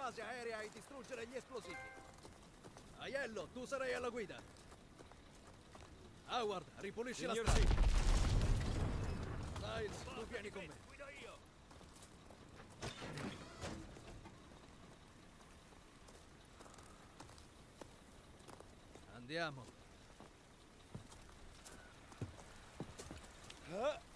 base aerea e distruggere gli esplosivi. Aiello, tu sarai alla guida. Howard, ripulisci la strada. Styles, tu vieni con me. Guido io. Andiamo. Ah.